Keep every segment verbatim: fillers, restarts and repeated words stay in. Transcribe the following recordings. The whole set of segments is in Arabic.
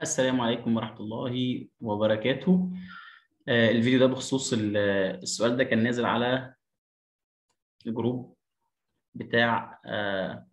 السلام عليكم ورحمة الله وبركاته. آه، الفيديو ده بخصوص ال- السؤال ده كان نازل على الجروب بتاع آه،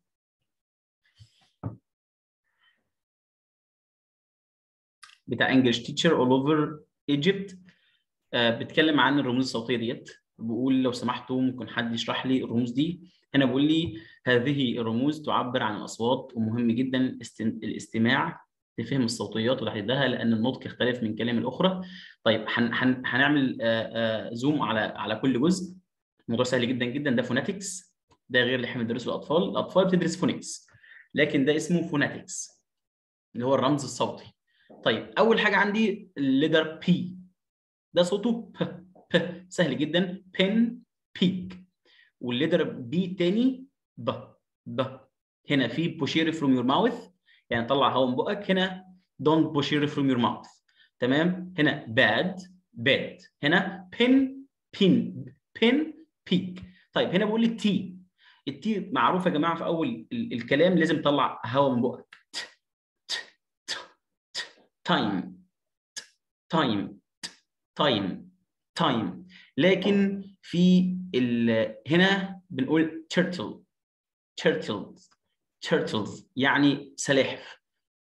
بتاع انجلش تيتشر اول اوفر ايجيبت. بيتكلم عن الرموز الصوتية ديت. بقول لو سمحتوا ممكن حد يشرح لي الرموز دي. هنا بقول لي هذه الرموز تعبر عن الأصوات، ومهم جدا الاست- الاستماع لفهم الصوتيات وتحديدها لأن النطق يختلف من كلمة لأخرى. طيب هن- هن- هنعمل آه، آه، زوم على على كل جزء. الموضوع سهل جدا جدا. ده فوناتكس، ده غير اللي احنا بندرسه الأطفال. الأطفال بتدرس فونكس، لكن ده اسمه فوناتكس اللي هو الرمز الصوتي. طيب أول حاجة عندي الليتر بي، ده صوته ب ب سهل جدا. بن بيك. والليتر بي تاني ب ب. هنا في بوشير فروم يور ماوث، يعني طلع هواء من بقك. هنا دونت بوشير فروم يور ماوث. تمام. هنا باد باد. هنا بن بين بن بيك. طيب هنا بقول لك تي. التي معروفه يا جماعه، في اول ال الكلام لازم تطلع هواء من بقك. تايم تايم تايم تايم. لكن في ال... هنا بنقول turtle turtles turtles يعني سلاحف.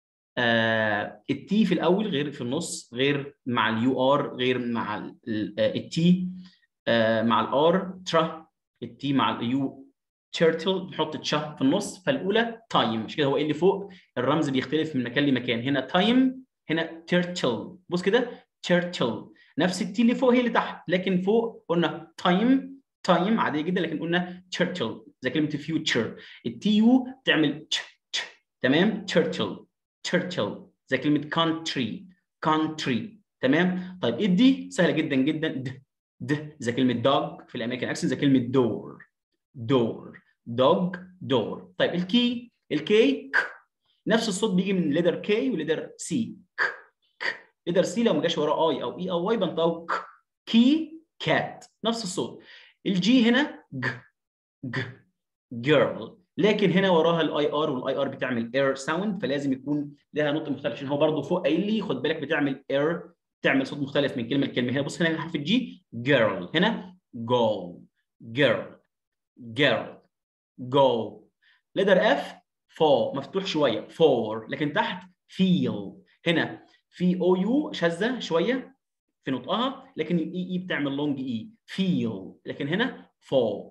آه التي في الاول غير في النص، غير مع اليو ار، غير مع التي آه مع الار ترا. التي مع اليو turtle نحط تشا في النص. فالاولى تايم، مش كده؟ هو ايه اللي فوق الرمز بيختلف من مكان لمكان. هنا تايم، هنا turtle. بص كده turtle. نفس التي اللي فوق هي اللي تحت، لكن فوق قلنا تايم تايم عاديه جدا، لكن قلنا turtle زي كلمه future. التي يو تعمل تش تش. تمام. turtle turtle زي كلمه country country. تمام. طيب الدي سهله جدا جدا. د د زي كلمه dog في الامريكان اكسنت، زي كلمه door door dog door. طيب الكي الكي ك. نفس الصوت بيجي من ليدر كي وليدر سي. ك ك. ليدر سي لو ما جاش وراه اي او اي او واي بنطقه ك. كي كات، نفس الصوت. الجي هنا ج ج جيرل، لكن هنا وراها الاي ار، والاي ار بتعمل اير ساوند، فلازم يكون لها نطق مختلف. عشان هو برضه فوق قايل لي خد بالك بتعمل اير، تعمل صوت مختلف من كلمه لكلمه. هنا بص، هنا حرف الجي جيرل، هنا جو جيرل جيرل جو. ليتر اف فور مفتوح شويه فور، لكن تحت فيل. هنا في او يو شاذه شويه في نطقها، لكن الاي اي بتعمل لونج اي فيل، لكن هنا فور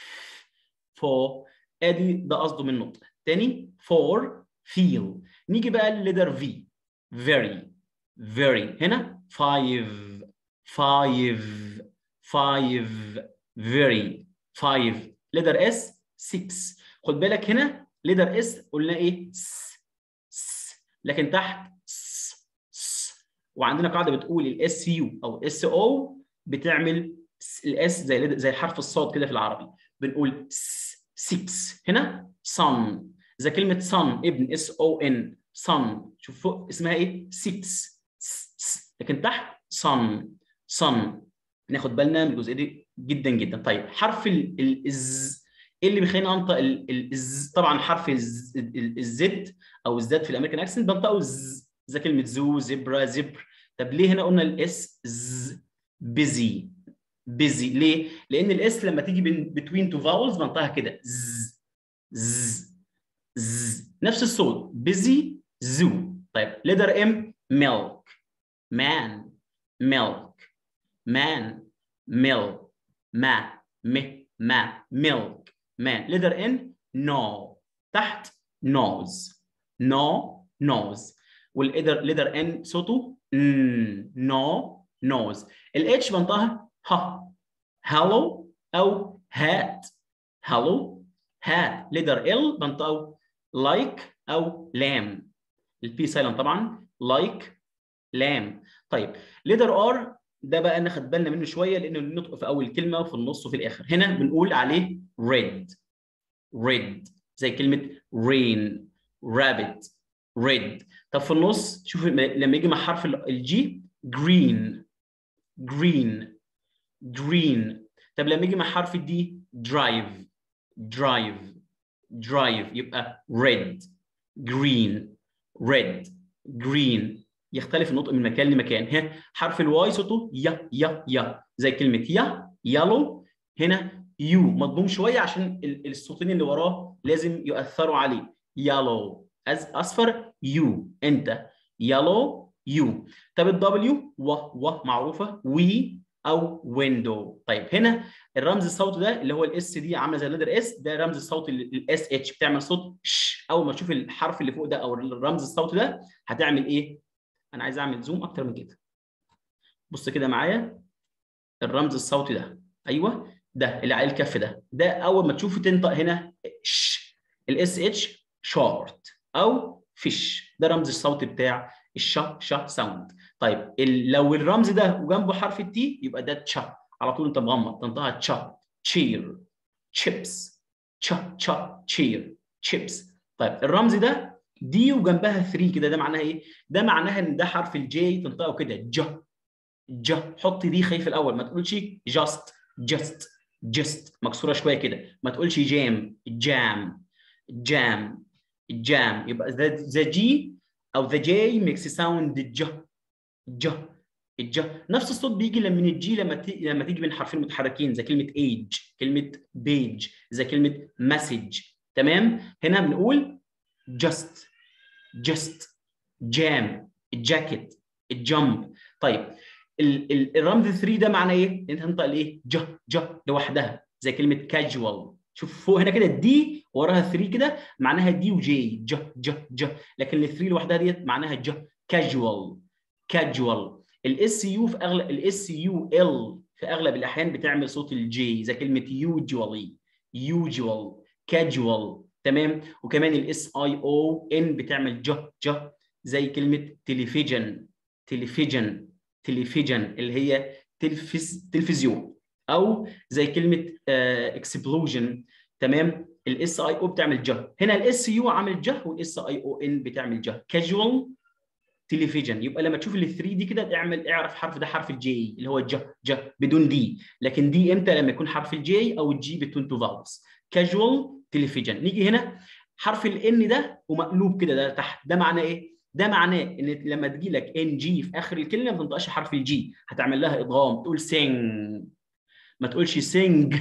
فور. ادي ده قصده من نطق تاني فور فيل. نيجي بقى لليتر في very very. هنا five five five very five. ليتر اس six. خد بالك هنا ليتر اس قلنا ايه س س، لكن تحت س س. وعندنا قاعده بتقول الاس يو او الاس او بتعمل الاس زي زي حرف الصاد كده في العربي، بنقول six. هنا sun زي كلمه sun ابن اس او ان sun. شوف فوق اسمها ايه six. لكن تحت sun sun. ناخد بالنا من الجزئيه دي جدا جدا. طيب حرف الز، ايه اللي بيخليني انطق الز؟ طبعا حرف الزد او الزد في الامريكان اكسنت بنطقه ز زي كلمه زو زبرا زبر. طب ليه هنا قلنا الاس ز؟ بيزي بيزي. ليه؟ لان الاس لما تيجي بين تو فاولز بنطقها كده ز ز ز، نفس الصوت بيزي زو. طيب ليتر ام ميلك مان ميلك مان ميلك ما م ما ميلك مان. ليتر ان نو تحت نوز نو نوز. والليتر ليتر ان صوته نو نوز. الاتش بنطقها ها هالو او هات هالو هات. ليتر ال بنطقه لايك او لام. البي سايلنت طبعا لايك لام. طيب ليتر ار ده بقى ناخد بالنا منه شويه، لانه النطق في اول كلمه وفي النص وفي الاخر. هنا بنقول عليه red red زي كلمه rain rabbit red. طب في النص شوف لما يجي مع حرف الجي green green green. طب لما يجي مع حرف الدي drive drive drive، يبقى red green red green. يختلف النطق من مكان لمكان. ها حرف الواي صوته يا يا يا زي كلمه يا يالو. هنا يو مضموم شويه عشان الصوتين اللي وراه لازم يؤثروا عليه. يالو اصفر يو انت يالو يو. طب الدبليو و و معروفه وي او ويندو. طيب هنا الرمز الصوتي ده اللي هو الاس دي عامله زي الليتر اس ده رمز الصوتي الاس اتش بتعمل صوت ش. اول ما تشوف الحرف اللي فوق ده او الرمز الصوتي ده هتعمل ايه؟ انا عايز اعمل زوم اكتر من كده. بص كده معايا الرمز الصوتي ده ايوه ده اللي عليه الكف ده ده اول ما تشوفه تنطق هنا ش. الاس اتش شورت او فيش ده رمز الصوتي بتاع الشا شا ساوند. طيب لو الرمز ده وجنبه حرف التي يبقى ده تشا على طول انت مغمض تنطقها تشا. تشير تشيبس تشا تشا تشير تشيبس. طيب الرمز ده دي وجنبها ثلاثة كده ده معناها ايه؟ ده معناها ان ده حرف الجي تنطقه كده ج ج. حط دي خايف الاول ما تقولش جاست جاست جست مكسوره شويه كده. ما تقولش جام جام جام جام. يبقى ذا جي او ذا جي ميكس ساوند ج ج الج. نفس الصوت بيجي لما من الجي لما تيجي لما تيجي من حرفين متحركين زي كلمه ايج كلمه بيج زي كلمه مسج. تمام. هنا بنقول جاست جاست جام الجاكيت الجمب. طيب ال ال الرمز ثلاثة ده معناه ايه؟ انت تنطق الايه؟ ج ج لوحدها زي كلمه كاجوال. شوف فوق هنا كده الدي وراها ثلاثة كده معناها دي وجي ج ج ج. لكن الثلاثة لوحدها ديت معناها ج كاجوال كاجوال. الاس يو في اغلب الاس يو ال في اغلب الاحيان بتعمل صوت الجي زي كلمه يوجوالي يوجوال كاجوال. تمام. وكمان الاس اي او ان بتعمل ج ج زي كلمه تلفزيون تلفزيون تلفزيون اللي هي تلفز تلفزيون او زي كلمه اكسبلوجن. تمام. الاس اي او بتعمل ج. هنا الاس يو عامل ج والاس اي او ان بتعمل ج كاجوال تلفزيون. يبقى لما تشوف الثري دي كده اعمل اعرف حرف ده حرف الجي اللي هو ج ج بدون دي. لكن دي امتى؟ لما يكون حرف الجي او الجي بتون تو فاولز. كاجوال تلفزيون. نيجي هنا حرف الان ده ومقلوب كده ده تحت ده معناه ايه؟ ده معناه ان لما تجي لك ان جي في اخر الكلمه ما تنطقش حرف الجي هتعمل لها ادغام تقول سينج ما تقولش سينج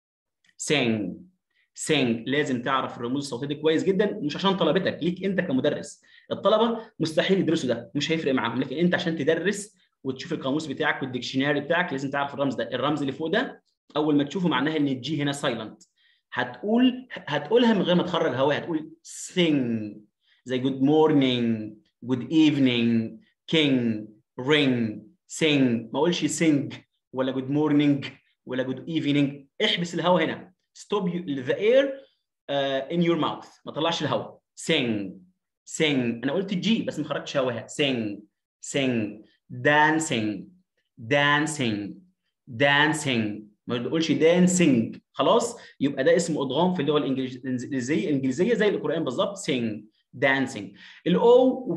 سينج سينج. لازم تعرف الرموز الصوتيه دي كويس جدا مش عشان طلبتك ليك انت كمدرس. الطلبه مستحيل يدرسوا ده مش هيفرق معاهم. لكن انت عشان تدرس وتشوف القاموس بتاعك والديكشناري بتاعك لازم تعرف الرمز ده. الرمز اللي فوق ده اول ما تشوفه معناها ان الجي هنا سايلنت. هتقول هتقولها من غير ما تخرج هواء هتقول sing زي good morning good evening king ring sing. ما اقولش sing ولا good morning ولا good evening. احبس الهواء هنا stop the air uh, in your mouth ما طلعش الهواء. sing sing انا قلت الجي بس ما خرجتش هواها. sing sing dancing dancing dancing ما تقولش dancing. خلاص يبقى ده اسمه ادغام في اللغه الانجليزيه الانجليزيه زي القران بالظبط sing dancing. الاو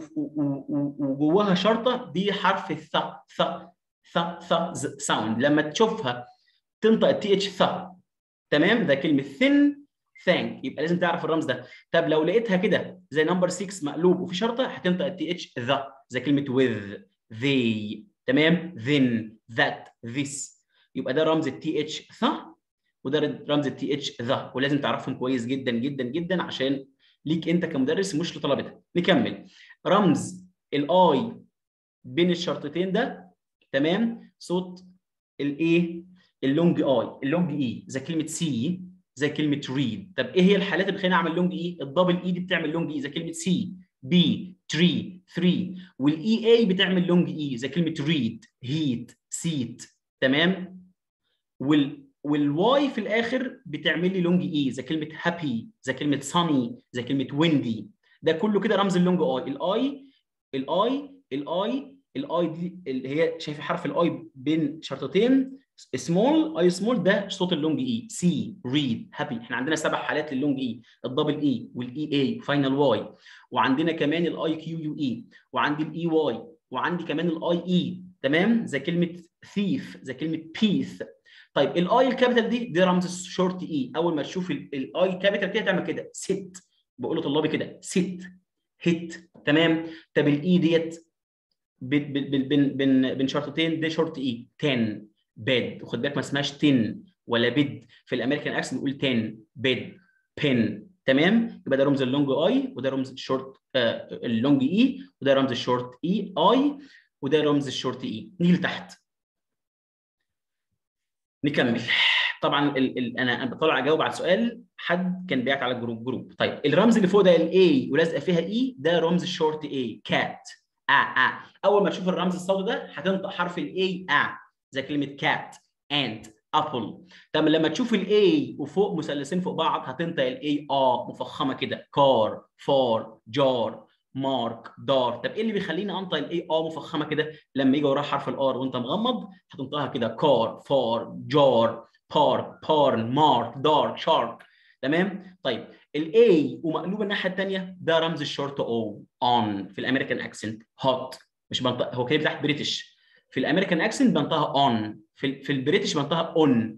وجواها شرطه دي حرف الث ث ث ث ساوند. لما تشوفها تنطق التي اتش ث. تمام. ده كلمه thin thank يبقى لازم تعرف الرمز ده. طب لو لقيتها كده زي نمبر ستة مقلوب وفي شرطه هتنطق التي اتش ذا زي كلمه with they. تمام. then that this. يبقى ده رمز التي اتش ث وده رمز التي اتش ذا ولازم تعرفهم كويس جدا جدا جدا عشان ليك انت كمدرس مش لطلبتك. نكمل. رمز الاي بين الشرطتين ده تمام صوت الايه اللونج اي اللونج اي زي كلمه سي زي كلمه ريد. طب ايه هي الحالات اللي بتخليني اعمل لونج اي؟ الدبل اي دي بتعمل لونج اي زي كلمه سي بي تري ثري. والاي اي بتعمل لونج اي زي كلمه ريد هيت سيت. تمام. وال والواي في الاخر بتعمل لي لونج اي زي كلمه هابي زي كلمه ساني زي كلمه ويندي. ده كله كده رمز اللونج اي. الاي الاي الاي الاي دي اللي هي شايف حرف الاي بين شرطتين سمول اي سمول ده صوت اللونج اي. سي ريد هابي. احنا عندنا سبع حالات للونج اي الدبل اي والاي اي فاينل واي وعندنا كمان الاي كيو يو اي وعندي الاي واي وعندي كمان الاي اي. تمام. زي كلمه ثيف زي كلمه بيث. طيب الاي الكابيتال دي دي رمز الشورت اي. اول ما تشوف الاي كابيتال كده تعمل كده ست. بقول لطلابي كده ست هيت تمام. طب الاي ديت بين بين بين شرطتين، دي شرط اي عشرة بيد، وخد بالك ما اسمهاش عشرة ولا بيد، في الامريكان اكسنت بنقول عشرة بيد بن. تمام. يبقى ده رمز اللونج اي، وده رمز الشورت آه اللونج اي، وده رمز الشورت اي اي، وده رمز الشورت اي. نيجي لتحت نكمل. طبعا ال ال انا بطلع اجاوب على سؤال حد كان بيعت على الجروب جروب. طيب الرمز اللي فوق ده الاي ولازقه فيها اي، ده رمز الشورت اي كات. اه اه اول ما تشوف الرمز الصوتي ده هتنطق حرف الاي اه، زي كلمه كات انت ابل. طب لما تشوف الاي وفوق مثلثين فوق بعض هتنطق الاي اه مفخمه كده، كار فار جار مارك دار. طب ايه اللي بيخليني انطق الاي اه مفخمه كده؟ لما يجي وراها حرف الار وانت مغمض هتنطقها كده، كار فار جار بارك بارن مارك دار شارك. تمام. طيب الاي ومقلوبه الناحيه الثانيه ده رمز الشورت او اون في الامريكان اكسنت. هوت مش بنطق، هو كده تحت بريتش، في الامريكان اكسنت بنطقها اون، في في البريتش بنطقها اون.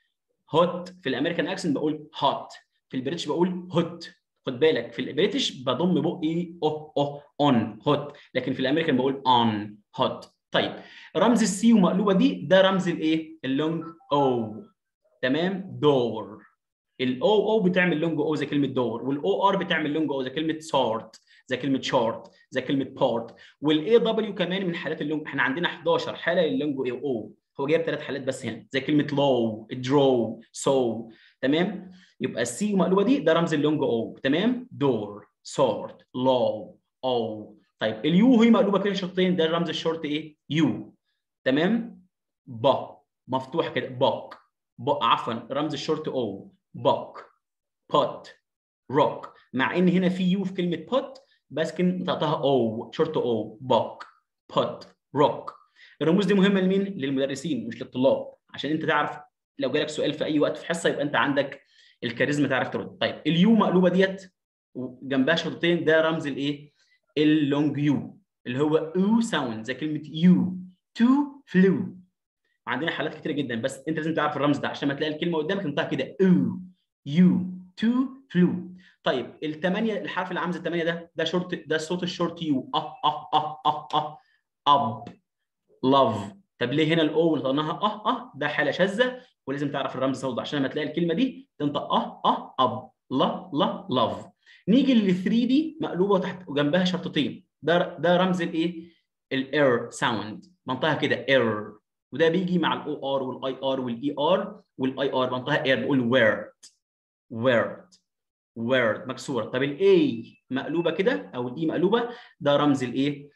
هوت في الامريكان اكسنت بقول هوت، في البريتش بقول هوت. خد بالك في البريتش بضم بقي او او اون هوت، لكن في الامريكان بقول اون هوت. طيب رمز السي ومقلوبه دي ده رمز الايه؟ اللونج او. تمام. دور. الاو او بتعمل لونج او زي كلمه دور، والاو ار بتعمل لونج او زي كلمه سورت، زي كلمه شورت، زي كلمه بارت. والاي دبليو كمان من حالات اللونج، احنا عندنا حداشر حاله لللونج او، هو جايب ثلاث حالات بس هنا، زي كلمه لو درو سو. تمام. يبقى السي مقلوبه دي ده رمز اللونج او. تمام. دور سورت لو او. طيب اليو هي مقلوبه كده شرطين، ده رمز الشورت ايه؟ يو. تمام. با مفتوح كده باك، عفوا رمز الشورت او باك بوت روك، مع ان هنا في يو في كلمه بوت بس كان نطقتها او شورت او باك بوت روك. الرموز دي مهمه لمين؟ للمدرسين مش للطلاب، عشان انت تعرف لو جالك سؤال في اي وقت في حصه يبقى انت عندك الكاريزما تعرف ترد. طيب اليو مقلوبه ديت وجنبها شرطتين ده رمز الايه؟ اللونج يو اللي هو او ساوند زي كلمه يو تو فلو. عندنا حالات كتيره جدا بس انت لازم تعرف الرمز ده عشان ما تلاقي الكلمه قدامك تنطقها كده او يو تو فلو. طيب الثمانيه الحرف اللي عامل الثمانيه ده ده شورت، ده صوت الشورت يو اه اه اه اه اه اب لاف. طب ليه هنا الاو اللي طلعناها اه اه؟ ده حاله شاذه ولازم تعرف الرمز الصوت عشان لما تلاقي الكلمه دي تنطق اه اه اب لا لا لاف. نيجي لل ثري دي مقلوبه وتحت وجنبها شرطتين، ده ده رمز الايه؟ الاير ساوند، منطقها كده اير، وده بيجي مع الاو ار والاي ار والاي ار والاي ار منطقها اير، بقول ويرد ويرد ويرد مكسوره. طب الاي مقلوبه كده او الاي مقلوبه ده رمز الايه؟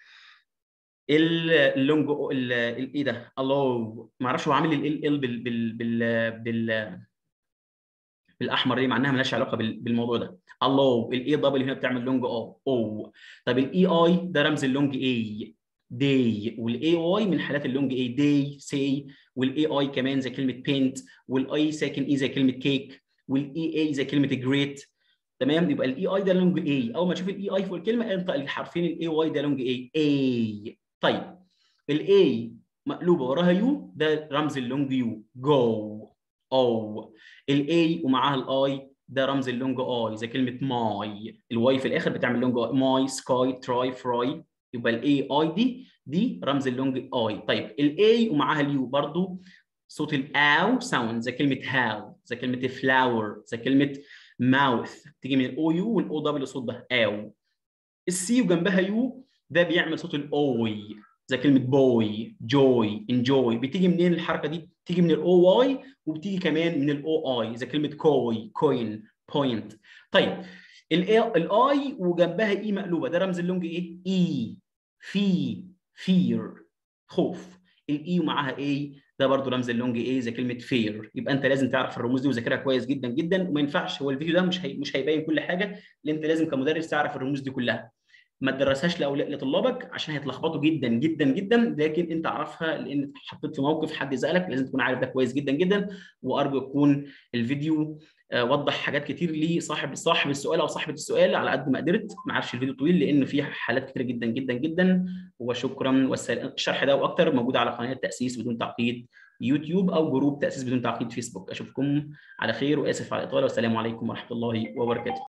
اللونجو الايه ده الله ما اعرفش هو عامل ال ال بال بال بال بال بالاحمر ليه، مع انها مالهاش علاقه بالموضوع ده. الله الاي دبل هنا بتعمل لونج او او. طب الاي اي ده رمز اللونج اي داي، والاي واي من حالات اللونج اي داي سي، والاي اي كمان زي كلمه بينت، والاي ساكن اي زي كلمه كيك، والاي اي زي كلمه جريت. تمام. يبقى الاي اي ده لونج اي، اول ما تشوف الاي اي فوق الكلمه انطق الحرفين الاي واي ده لونج اي اي. طيب الاي مقلوبه وراها يو ده رمز اللونج يو جو او. الاي ومعاها الاي ده رمز اللونج اي زي كلمه ماي، الواي في الاخر بتعمل لونج اي ماي سكاي تراي فراي. يبقى الاي اي دي دي رمز اللونج اي. طيب الاي ومعاها اليو برضو صوت الاو ساوند زي كلمه هاو، زي كلمه فلاور، زي كلمه ماوث، تيجي من الاو يو والاو دبليو صوت ده او. السي وجنبها يو ده بيعمل صوت الاوي زي كلمه بوي جوي انجوي. بتيجي منين الحركه دي؟ بتيجي من الاو واي وبتيجي كمان من الاو اي زي كلمه كوي كوين بوينت. طيب الاي وجنبها اي مقلوبه ده رمز اللونج ايه؟ اي في فير خوف. الاي ومعاها اي ده برضو رمز اللونج ايه زي كلمه فير. يبقى انت لازم تعرف الرموز دي وذاكرها كويس جدا جدا، وما ينفعش هو الفيديو ده مش هي... مش هيبين كل حاجه، لان انت لازم كمدرس تعرف الرموز دي كلها. ما تدرسهاش لاولياء لطلابك عشان هيتلخبطوا جدا جدا جدا، لكن انت عارفها لان حطيت في موقف حد يسالك لازم تكون عارف ده كويس جدا جدا. وارجو يكون الفيديو وضح حاجات كتير لصاحب صاحب السؤال او صاحبه السؤال على قد ما قدرت. ما عرفش الفيديو طويل لان فيه حالات كتير جدا جدا جدا. وشكرا والسلام. الشرح ده واكتر موجود على قناه تاسيس بدون تعقيد يوتيوب او جروب تاسيس بدون تعقيد فيسبوك. اشوفكم على خير واسف على الاطاله والسلام عليكم ورحمه الله وبركاته.